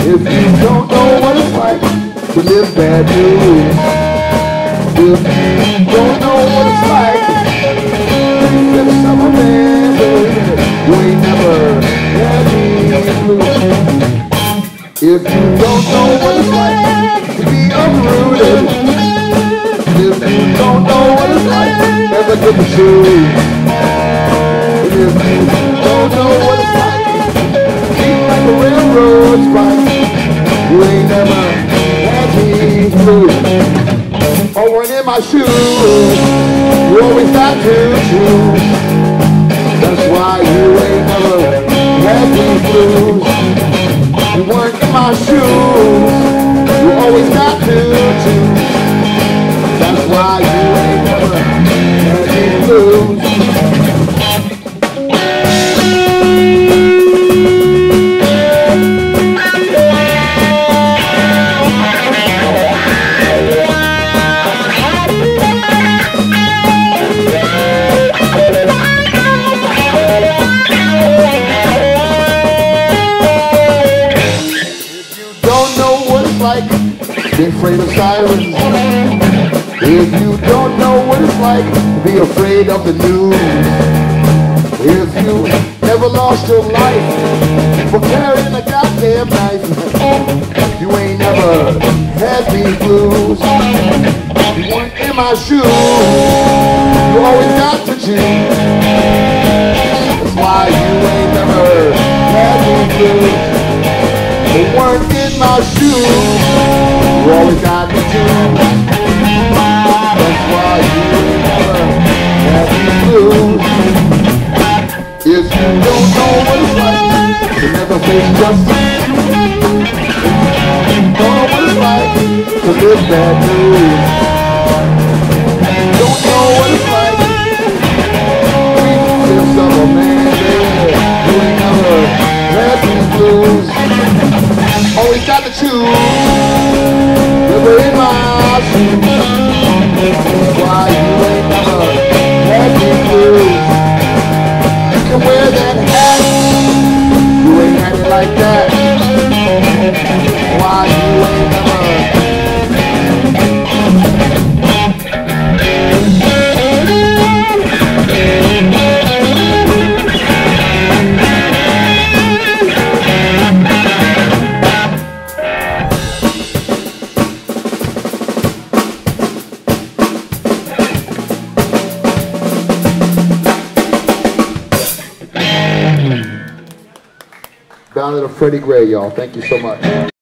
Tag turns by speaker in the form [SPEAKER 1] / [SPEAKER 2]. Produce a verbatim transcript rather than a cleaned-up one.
[SPEAKER 1] If you don't know what it's like to live bad news, if you don't know what it's like to live summer man, you ain't never had me blue. If you don't know what it's like to be uprooted, if you don't know what it's like never get the shoes, if you don't know what it's like to be like a railroad spike, you ain't never had me blue. Oh, when in my shoes, you always got to choose. That's why you ain't never had me blues. You weren't in my shoes, you always got to choose. That's why you ain't never had me blues. Be afraid of sirens. If you don't know what it's like to be afraid of the news, if you never lost your life for carrying a goddamn knife, you ain't never had these blues. You weren't in my shoes, you always got to choose. That's why you ain't never had these blues. You weren't in my shoes, you always got to choose. That's why you ain't never had these blues. If you don't know what it's like to never face justice, if you don't know what it's like to live bad news, don't know what it's like to live summer man, baby, you ain't never had these blues. Always got to choose. Never in my shoes. That's why you ain't never had me blues. You can wear that hat, you ain't had it like that. That's why you ain't never. Down to the Freddie Gray, y'all. Thank you so much.